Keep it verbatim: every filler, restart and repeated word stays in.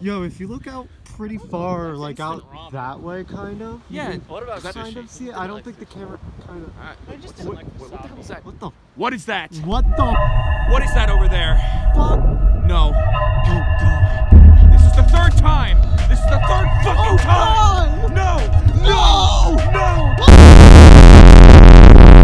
Yo, if you look out pretty far, like out that way, kind of. Yeah. What about that? Kind of see it. I don't think the camera kind of. I just didn't like the What the hell is that? What the? What is that? What the? What is that?